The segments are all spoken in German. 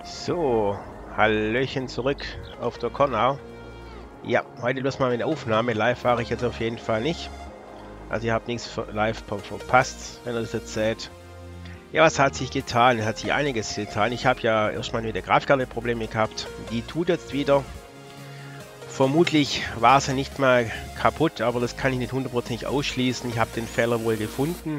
So, Hallöchen zurück auf der Cornau. Ja, heute bloß mal mit der Aufnahme. Live war ich jetzt auf jeden Fall nicht. Also ihr habt nichts live verpasst, wenn ihr das jetzt seht. Ja, was hat sich getan? Es hat sich einiges getan. Ich habe ja erstmal mit der Grafikkarte Probleme gehabt. Die tut jetzt wieder. Vermutlich war sie nicht mal kaputt, aber das kann ich nicht hundertprozentig ausschließen. Ich habe den Fehler wohl gefunden.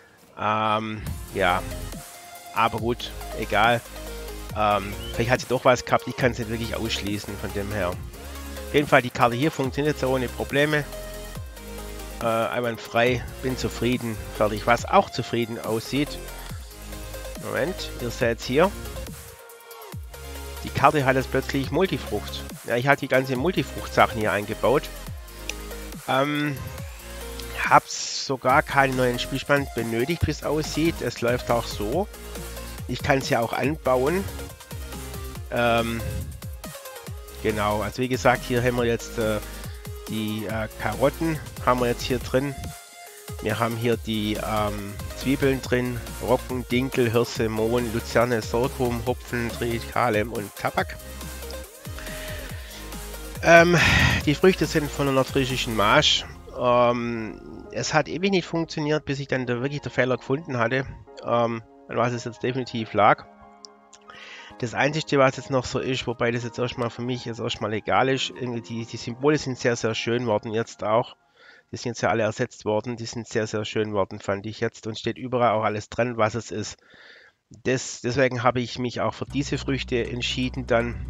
Ja, aber gut, egal. Vielleicht hat sie doch was gehabt, ich kann es nicht wirklich ausschließen von dem her. Auf jeden Fall, die Karte hier funktioniert so ohne Probleme. Einwandfrei, bin zufrieden, fertig. Was auch zufrieden aussieht. Moment, ihr seht hier. Die Karte hat jetzt plötzlich Multifrucht. Ja, ich hatte die ganze Multifrucht-Sachen hier eingebaut. Hab's sogar keinen neuen Spielstand benötigt, wie es aussieht. Es läuft auch so. Ich kann es ja auch anbauen. Genau, also wie gesagt, hier haben wir jetzt die Karotten haben wir jetzt hier drin. Wir haben hier die Zwiebeln drin, Roggen, Dinkel, Hirse, Mohn, Luzerne, Sorghum, Hopfen, Triticale und Tabak. Die Früchte sind von der nordfriesischen Marsch. Es hat ewig nicht funktioniert, bis ich dann wirklich den Fehler gefunden hatte, an was es jetzt definitiv lag. Das Einzige, was jetzt noch so ist, wobei das jetzt erstmal für mich jetzt erstmal egal ist, irgendwie die Symbole sind sehr, sehr schön worden jetzt auch. Die sind jetzt ja alle ersetzt worden, die sind sehr, sehr schön worden, fand ich jetzt. Und steht überall auch alles dran, was es ist. Deswegen habe ich mich auch für diese Früchte entschieden dann.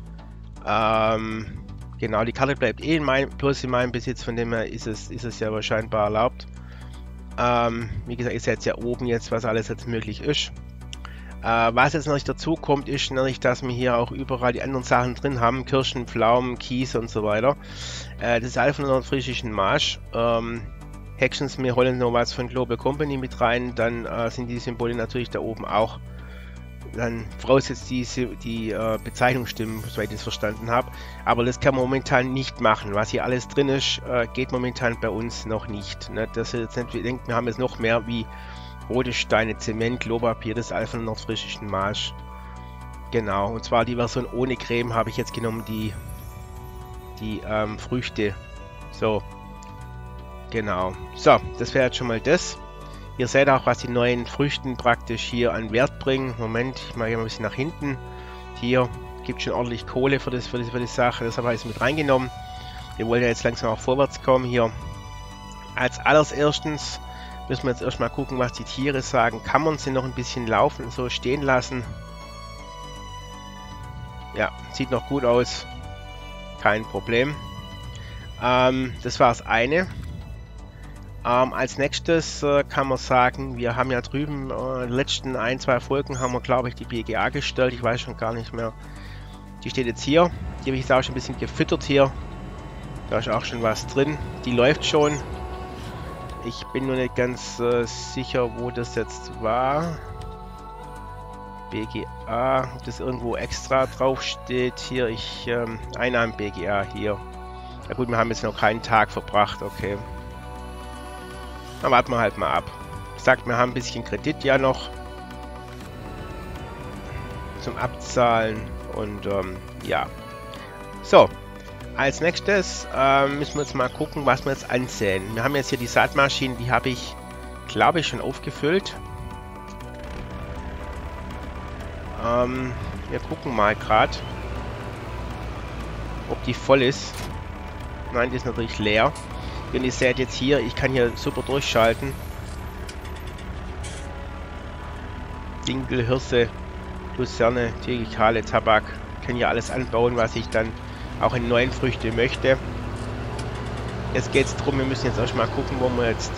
Genau, die Karte bleibt eh bloß in meinem Besitz, von dem her ist es ja wahrscheinlich erlaubt. Wie gesagt, ihr seht ja oben jetzt, was alles jetzt möglich ist. Was jetzt noch dazu kommt, ist natürlich, dass wir hier auch überall die anderen Sachen drin haben. Kirschen, Pflaumen, Kies und so weiter. Das ist alles von der nordfriesischen Marsch. Hexens, wir holen noch was von Global Company mit rein. Dann sind die Symbole natürlich da oben auch. Dann voraussetzt die Bezeichnung stimmen, soweit ich es verstanden habe. Aber das kann man momentan nicht machen. Was hier alles drin ist, geht momentan bei uns noch nicht. Ne? Dass ihr jetzt nicht denkt, wir haben jetzt noch mehr wie rote Steine, Zement, Klopapier, das ist alles von der nordfriesischen Marsch. Genau, und zwar die Version ohne Creme habe ich jetzt genommen, die Früchte. So, genau. So, das wäre jetzt schon mal das. Ihr seht auch, was die neuen Früchten praktisch hier an Wert bringen. Moment, ich mache hier mal ein bisschen nach hinten. Hier gibt es schon ordentlich Kohle für die Sache, das habe ich jetzt mit reingenommen. Wir wollen ja jetzt langsam auch vorwärts kommen hier. Als allererstens müssen wir jetzt erstmal gucken, was die Tiere sagen. Kann man sie noch ein bisschen laufen und so stehen lassen? Ja, sieht noch gut aus. Kein Problem. Das war das eine. Als nächstes kann man sagen, wir haben ja drüben in den letzten 1-2 Folgen haben wir, glaube ich, die BGA gestellt. Ich weiß schon gar nicht mehr. Die steht jetzt hier. Die habe ich jetzt auch schon ein bisschen gefüttert hier. Da ist auch schon was drin. Die läuft schon. Ich bin nur nicht ganz sicher, wo das jetzt war. BGA, ob das irgendwo extra drauf steht. Hier, Einnahmen BGA hier. Na gut, wir haben jetzt noch keinen Tag verbracht, okay. Dann warten wir halt mal ab. Ich sag, wir haben ein bisschen Kredit ja noch zum Abzahlen und ja. So. Als nächstes müssen wir jetzt mal gucken, was wir jetzt ansehen. Wir haben jetzt hier die Saatmaschinen, die habe ich, glaube ich, schon aufgefüllt. Wir gucken mal gerade, ob die voll ist. Nein, die ist natürlich leer. Und ihr seht jetzt hier, ich kann hier super durchschalten. Dinkel, Hirse, Luzerne, Triticale, Tabak. Ich kann hier alles anbauen, was ich dann auch in neuen Früchte möchte. Jetzt geht es darum, wir müssen jetzt erstmal gucken, wo wir jetzt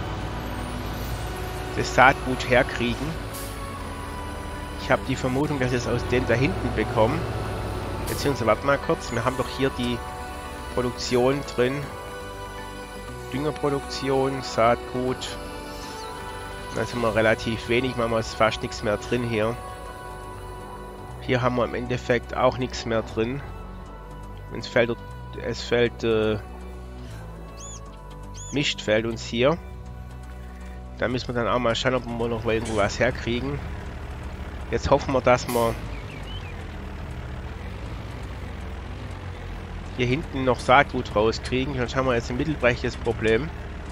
das Saatgut herkriegen. Ich habe die Vermutung, dass ich es aus dem da hinten bekomme. Beziehungsweise, warte mal kurz, wir haben doch hier die Produktion drin. Düngerproduktion, Saatgut. Da sind wir relativ wenig, machen wir fast nichts mehr drin hier. Hier haben wir im Endeffekt auch nichts mehr drin. Es fällt Mist fällt uns hier. Da müssen wir dann auch mal schauen, ob wir noch irgendwo was herkriegen. Jetzt hoffen wir, dass wir hier hinten noch Saatgut rauskriegen, sonst haben wir jetzt ein mittelbreches Problem.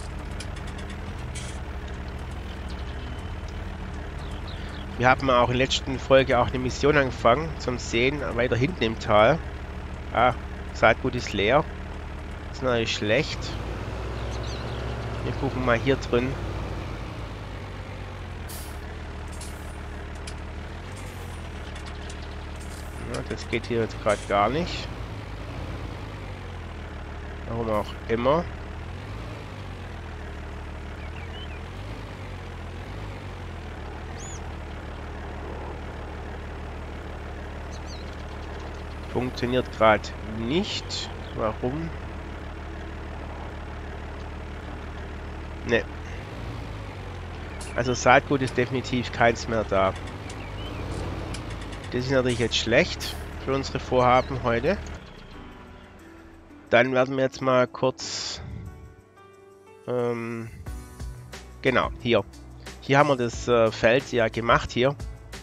Wir haben auch in der letzten Folge auch eine Mission angefangen zum Sehen, weiter hinten im Tal. Ah, Saatgut ist leer. Das ist natürlich schlecht. Wir gucken mal hier drin. Ja, das geht hier jetzt gerade gar nicht. Warum auch immer. Funktioniert gerade nicht. Warum? Ne. Also Saatgut ist definitiv keins mehr da. Das ist natürlich jetzt schlecht für unsere Vorhaben heute. Dann werden wir jetzt mal kurz... genau, hier. Hier haben wir das Feld ja gemacht hier.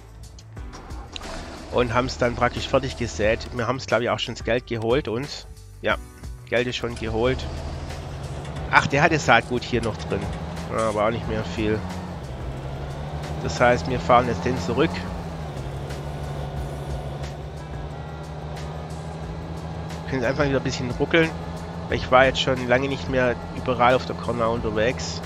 Und haben es dann praktisch fertig gesät. Wir haben es, glaube ich, auch schon das Geld geholt und... Ja, Geld ist schon geholt. Ach, der hatte Saatgut hier noch drin. Ja, aber auch nicht mehr viel. Das heißt, wir fahren jetzt den zurück. Wir können einfach wieder ein bisschen ruckeln. Weil ich war jetzt schon lange nicht mehr überall auf der Corner unterwegs.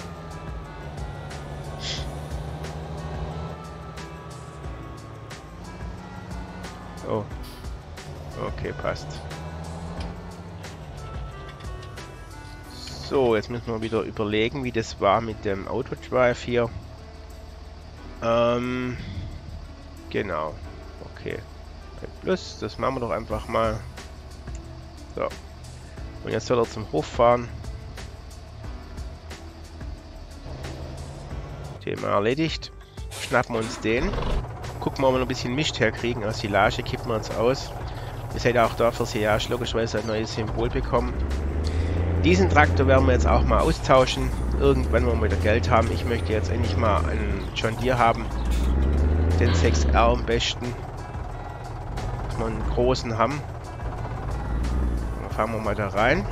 Oh. Okay, passt. So, jetzt müssen wir wieder überlegen, wie das war mit dem Autodrive hier. Genau. Okay. Plus, das machen wir doch einfach mal. So. Und jetzt soll er zum Hof fahren. Thema erledigt. Schnappen wir uns den. Gucken wir, ob wir noch ein bisschen Mist herkriegen. Aus Silage kippen wir jetzt aus. Ihr seht auch da für Silage logischerweise ein neues Symbol bekommen. Diesen Traktor werden wir jetzt auch mal austauschen. Irgendwann, wenn wir wieder Geld haben. Ich möchte jetzt endlich mal einen John Deere haben. Den 6R am besten. Dass wir einen großen haben. Dann fahren wir mal da rein.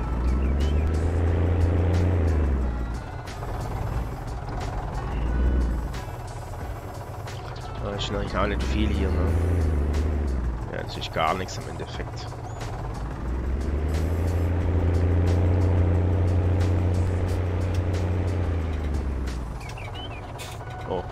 Das ist natürlich auch nicht viel hier, ne? Ja, das ist gar nichts im Endeffekt. Oh.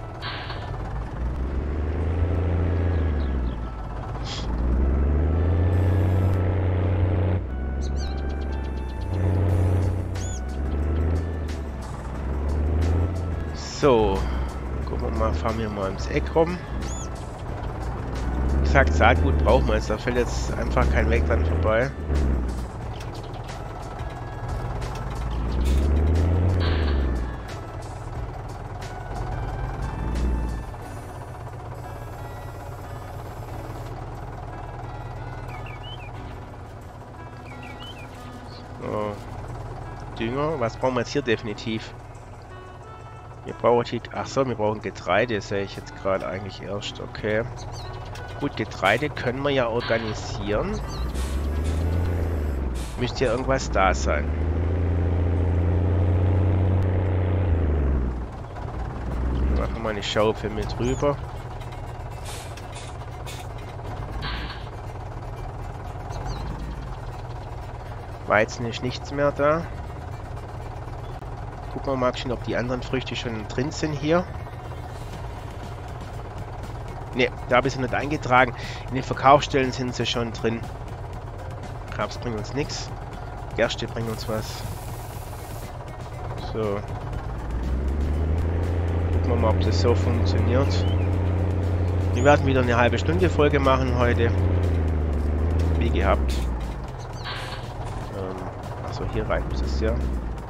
So. Gucken wir mal, fahren wir mal ums Eck rum. Wie gesagt, Saatgut brauchen wir jetzt, da fällt jetzt einfach kein Weg dran vorbei. So. Dünger, was brauchen wir jetzt hier definitiv? Wir brauchen die, achso, wir brauchen Getreide, sehe ich jetzt gerade eigentlich erst. Okay. Gut, Getreide können wir ja organisieren. Müsste ja irgendwas da sein. Machen wir mal eine Schaufel mit rüber. Weizen ist nichts mehr da. Gucken wir mal schon, ob die anderen Früchte schon drin sind hier. Ne, da habe ich sie nicht eingetragen. In den Verkaufsstellen sind sie schon drin. Raps bringt uns nichts. Gerste bringt uns was. So. Gucken wir mal, ob das so funktioniert. Wir werden wieder eine halbe Stunde Folge machen heute. Wie gehabt. Achso, hier rein muss es ja.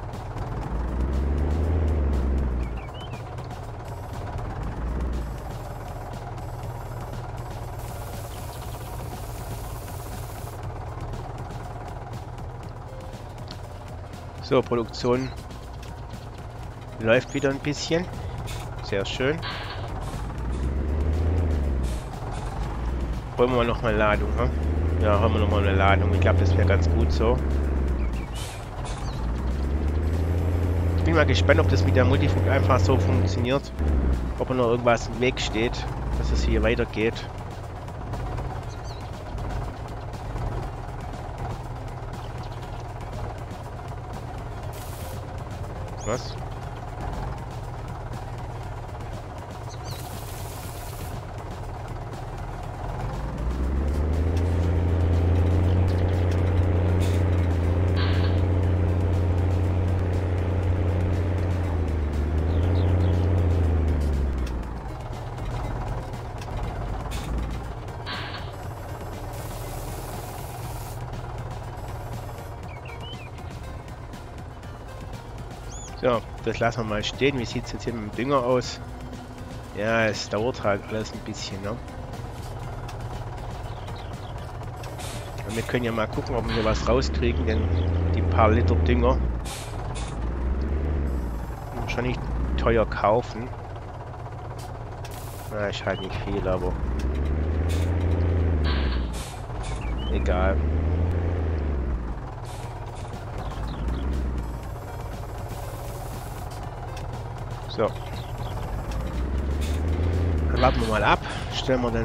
So, Produktion läuft wieder ein bisschen. Sehr schön. Wollen wir noch mal Ladung, hm? Ja, haben wir nochmal eine Ladung. Ich glaube, das wäre ganz gut so. Ich bin mal gespannt, ob das mit der Multifunk einfach so funktioniert. Ob noch irgendwas im Weg steht, dass es hier weitergeht. Was? So, das lassen wir mal stehen. Wie sieht es jetzt hier mit dem Dünger aus? Ja, es dauert halt alles ein bisschen, ne? Und wir können ja mal gucken, ob wir hier was rauskriegen, denn die paar Liter Dünger wahrscheinlich teuer kaufen. Na, ist halt nicht viel, aber egal. So. Dann warten wir mal ab. Stellen wir den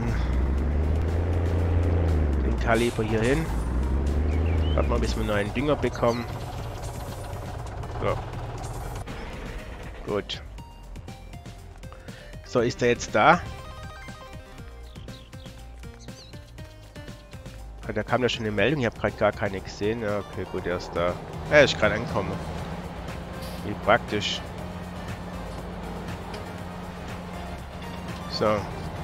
Kaliber hier hin. Warten wir, bis wir einen neuen Dünger bekommen. So. Gut. So, ist er jetzt da? Da kam ja schon eine Meldung. Ich habe gerade gar keine gesehen. Ja, okay, gut, er ist da. Er ist gerade angekommen. Wie praktisch. So.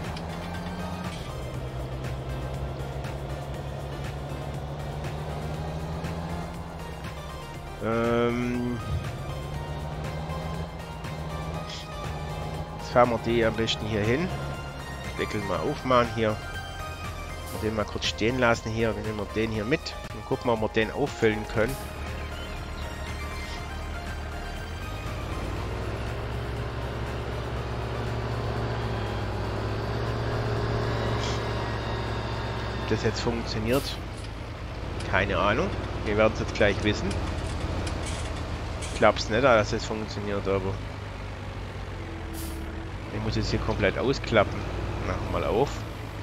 Jetzt fahren wir die am besten hier hin. Deckel mal aufmachen hier. Den mal kurz stehen lassen hier. Dann nehmen wir den hier mit. Und gucken, ob wir den auffüllen können. Ob das jetzt funktioniert, keine Ahnung. Wir werden es jetzt gleich wissen. Ich glaube es nicht, dass es funktioniert, aber ich muss jetzt hier komplett ausklappen. Machen wir mal auf.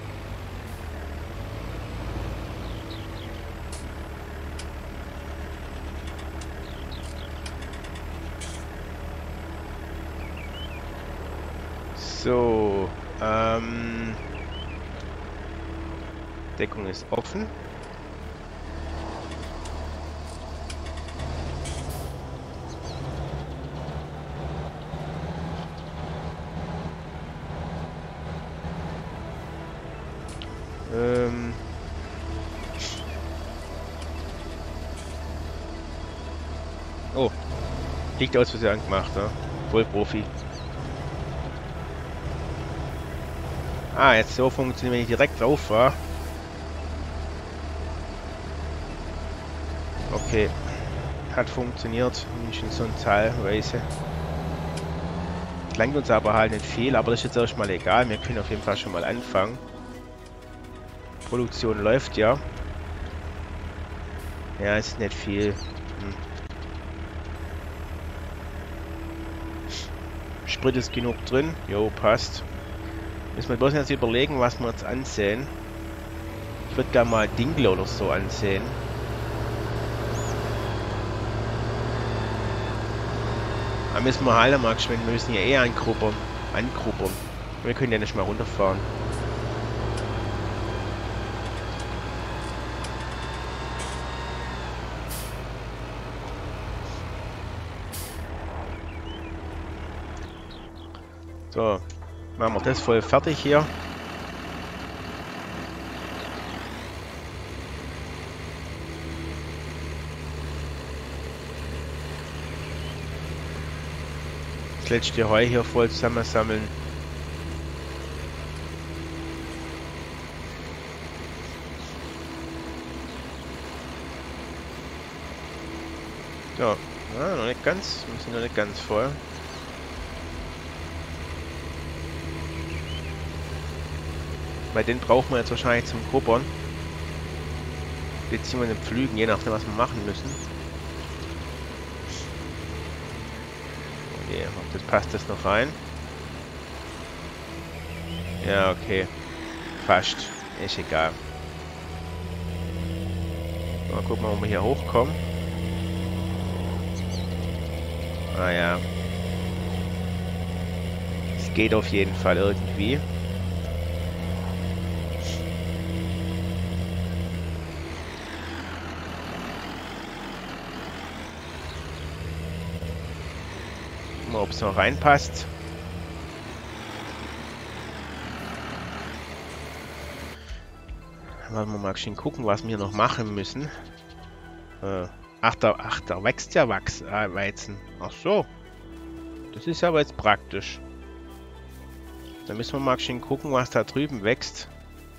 So, Deckung ist offen. Oh, liegt aus Versehen gemacht, ne? Voll Profi. Ah, jetzt so funktioniert, wenn ich direkt drauf war. Okay, hat funktioniert, mindestens so eine Zahlweise. Klingt uns aber halt nicht viel, aber das ist jetzt erstmal egal. Wir können auf jeden Fall schon mal anfangen. Produktion läuft ja. Ja, ist nicht viel. Sprit ist genug drin. Jo, passt. Müssen wir bloß jetzt überlegen, was wir jetzt ansehen. Ich würde gerne mal Dingle oder so ansehen. Da müssen wir halt mal geschwind, wir müssen ja eh angruppern. Wir können ja nicht mal runterfahren. So, machen wir das voll fertig hier. Das letzte Heu hier voll zusammensammeln. So, ja, noch nicht ganz, wir sind noch nicht ganz voll. Weil den brauchen wir jetzt wahrscheinlich zum Gruppern. beziehungsweise Pflügen, je nachdem, was wir machen müssen. Okay, das passt das noch rein. Ja, okay. Fast. Ist egal. Mal gucken, ob wir hier hochkommen. Ah ja. Es geht auf jeden Fall irgendwie. Mal, ob es noch reinpasst. Wollen wir mal schön gucken, was wir noch machen müssen. Ach, da wächst ja Weizen. Ach so. Das ist aber jetzt praktisch. Da müssen wir mal schön gucken, was da drüben wächst.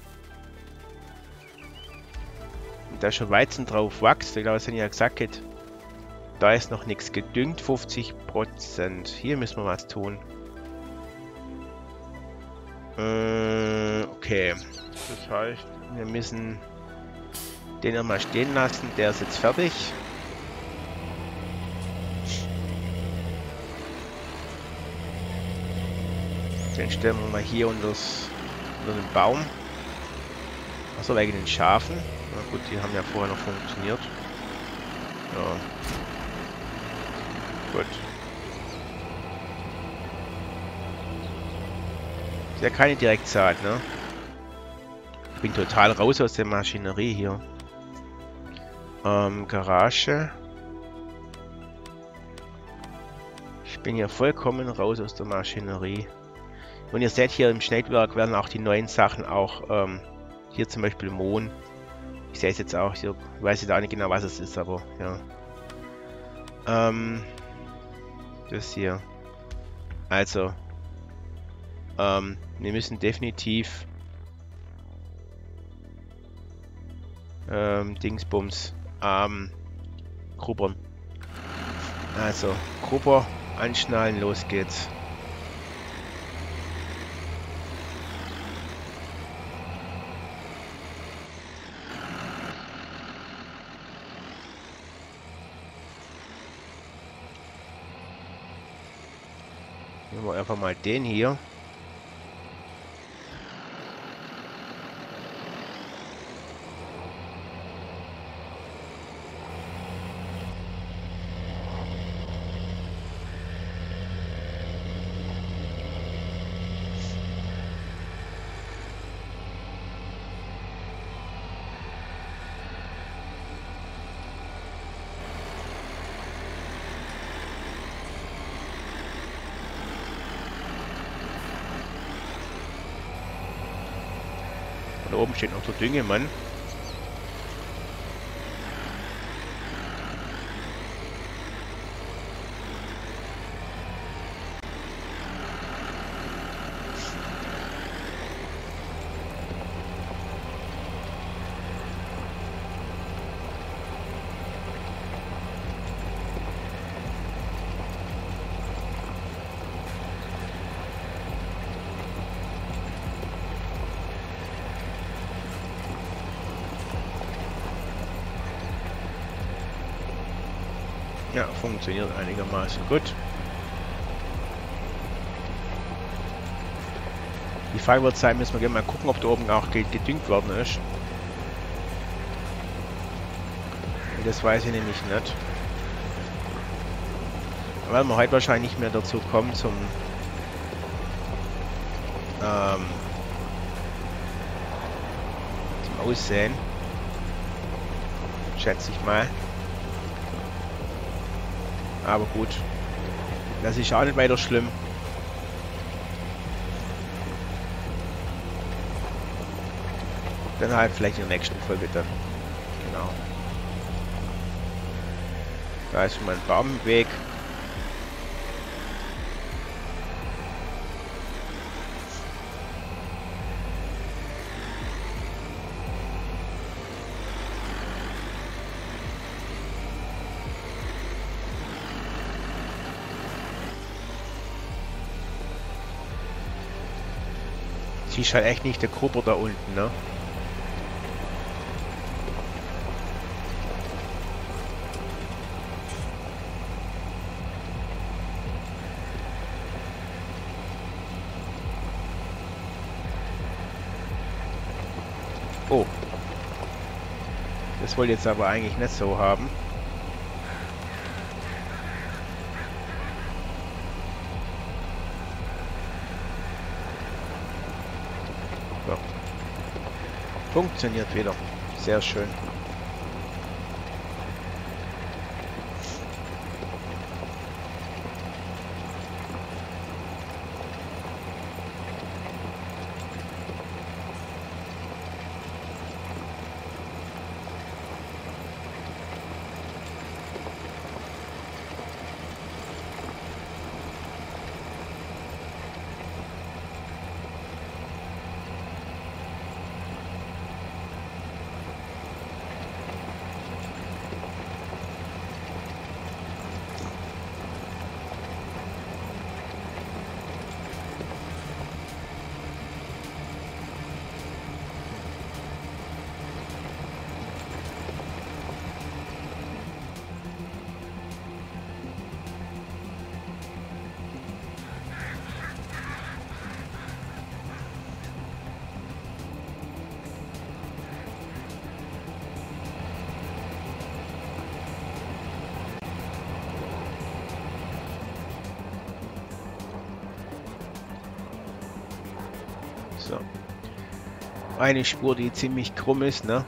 Und da schon Weizen drauf wächst, ich glaube, es sind ja gesagt, da ist noch nichts gedüngt, 50%. Hier müssen wir was tun. Okay. Das heißt, wir müssen den einmal stehen lassen. Der ist jetzt fertig. Den stellen wir mal hier unter den Baum. Achso, wegen den Schafen. Na gut, die haben ja vorher noch funktioniert. Ja. Gut. Ist ja keine Direktsaat, ne? Ich bin total raus aus der Maschinerie hier. Garage. Ich bin ja vollkommen raus aus der Maschinerie. Und ihr seht, hier im Schneidwerk werden auch die neuen Sachen auch, hier zum Beispiel Mohn. Ich sehe es jetzt auch, hier weiß ich auch nicht genau, was es ist, aber ja. Das hier. Also, wir müssen definitiv Dingsbums grubbern. Also, Grubber anschnallen, los geht's. Nehmen wir einfach mal den hier. Da oben steht noch der Düngemann. Ja, funktioniert einigermaßen gut. Die Frage wird sein, müssen wir mal gucken, ob da oben auch gedüngt worden ist. Das weiß ich nämlich nicht. Weil wir heute wahrscheinlich nicht mehr dazu kommen zum Aussehen. Schätze ich mal. Aber gut. Das ist auch nicht weiter schlimm. Dann halt vielleicht in der nächsten Folge dann. Genau. Da ist schon mal ein Baum im Weg. Sie ist halt echt nicht der Grubber da unten, ne? Oh. Das wollte ich jetzt aber eigentlich nicht so haben. So. Funktioniert wieder. Sehr schön. So. Eine Spur, die ziemlich krumm ist, ne?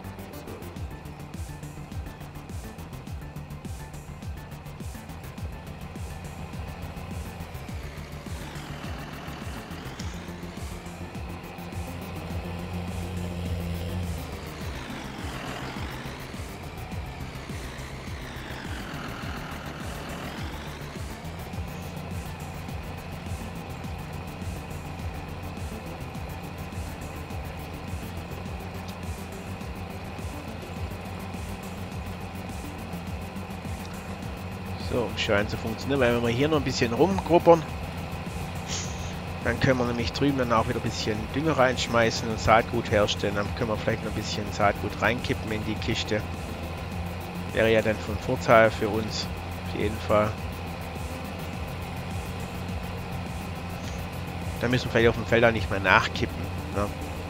So, scheint zu funktionieren, weil wenn wir hier noch ein bisschen rumgrubbern, dann können wir nämlich drüben dann auch wieder ein bisschen Dünger reinschmeißen und Saatgut herstellen. Dann können wir vielleicht noch ein bisschen Saatgut reinkippen in die Kiste. Wäre ja dann von Vorteil für uns, auf jeden Fall. Da müssen wir vielleicht auf dem Feld auch nicht mehr nachkippen, ne?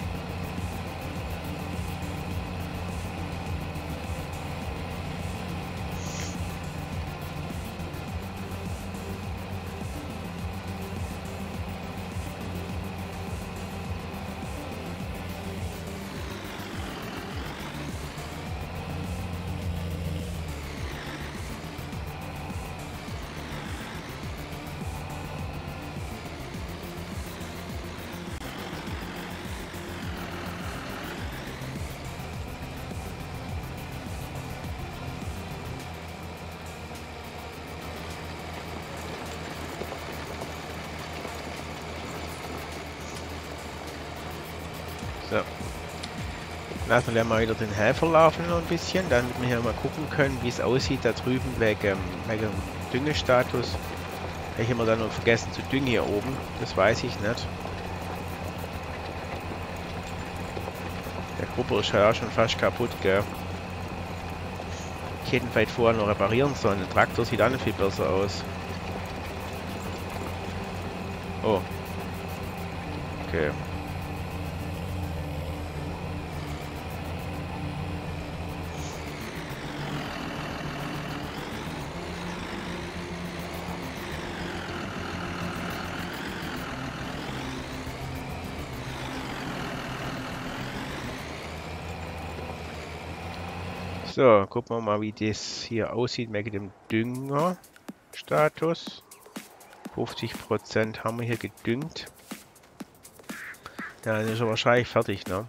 So. Lassen wir mal wieder den Helfer laufen noch ein bisschen, damit wir hier mal gucken können, wie es aussieht da drüben wegen Düngestatus. Vielleicht haben wir dann noch vergessen zu düngen hier oben, das weiß ich nicht. Der Grubber ist ja auch schon fast kaputt, gell. Ich hätte ihn vielleicht vorher noch reparieren sollen, der Traktor sieht auch nicht viel besser aus. Oh. Okay. So, gucken wir mal, wie das hier aussieht mit dem Dünger-Status. 50% haben wir hier gedüngt. Ja, dann ist er wahrscheinlich fertig, ne?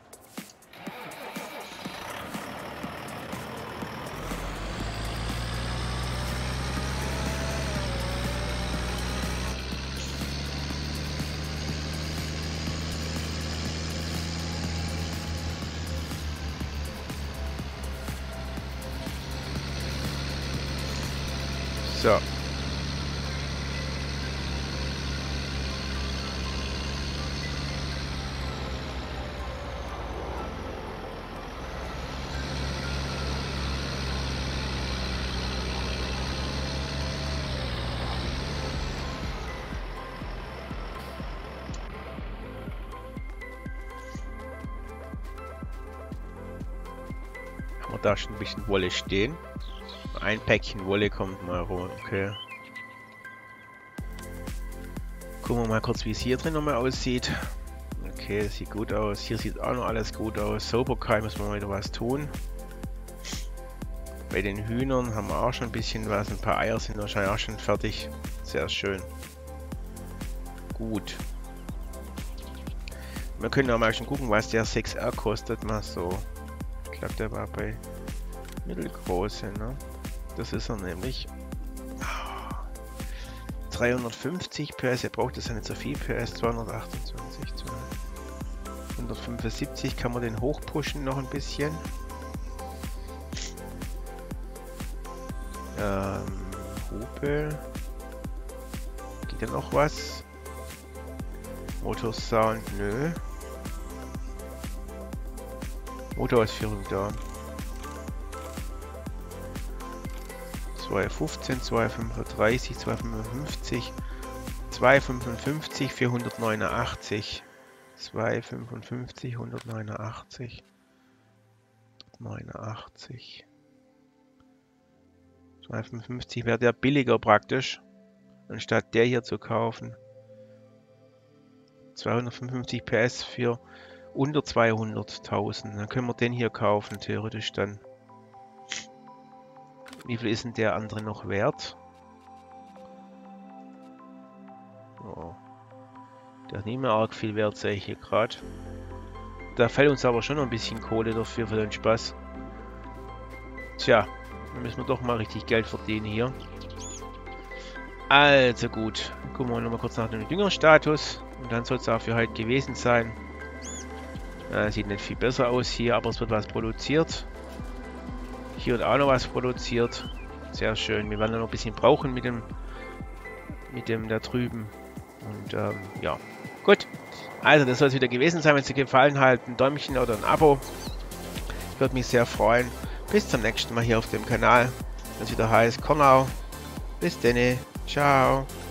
So. wir da schon ein bisschen Wolle stehen. Ein Päckchen Wolle kommt mal rum, okay. Gucken wir mal kurz, wie es hier drin nochmal aussieht. Okay, das sieht gut aus. Hier sieht auch noch alles gut aus. Sauberkeit müssen wir mal wieder was tun. Bei den Hühnern haben wir auch schon ein bisschen was. Ein paar Eier sind wahrscheinlich auch schon fertig. Sehr schön. Gut. Wir können auch mal schon gucken, was der 6R kostet. Mal so. Ich glaube, der war bei mittelgroße, ne? Das ist er nämlich. 350 PS, er braucht das ja nicht so viel PS, 228, 175 kann man den hochpushen noch ein bisschen. Hupe. Geht da noch was? Motorsound, nö. Motorausführung da. 215, 235, 255, 255, 489, 255, 189, 89. 255 wäre der billiger praktisch, anstatt der hier zu kaufen. 255 PS für unter 200.000. Dann können wir den hier kaufen, theoretisch dann. Wie viel ist denn der andere noch wert? Oh. Der ist nicht mehr arg viel wert, sehe ich hier gerade. Da fällt uns aber schon noch ein bisschen Kohle dafür für den Spaß. Tja, dann müssen wir doch mal richtig Geld verdienen hier. Also gut, gucken wir noch mal kurz nach dem Düngerstatus. Und dann soll es auch für heute gewesen sein. Sieht nicht viel besser aus hier, aber es wird was produziert. Hier wird auch noch was produziert. Sehr schön. Wir werden noch ein bisschen brauchen mit dem da drüben. Und ja, gut. Also das soll es wieder gewesen sein. Wenn es dir gefallen hat, ein Däumchen oder ein Abo. Würde mich sehr freuen. Bis zum nächsten Mal hier auf dem Kanal. Wenn es wieder heißt Kornau. Bis denne. Ciao.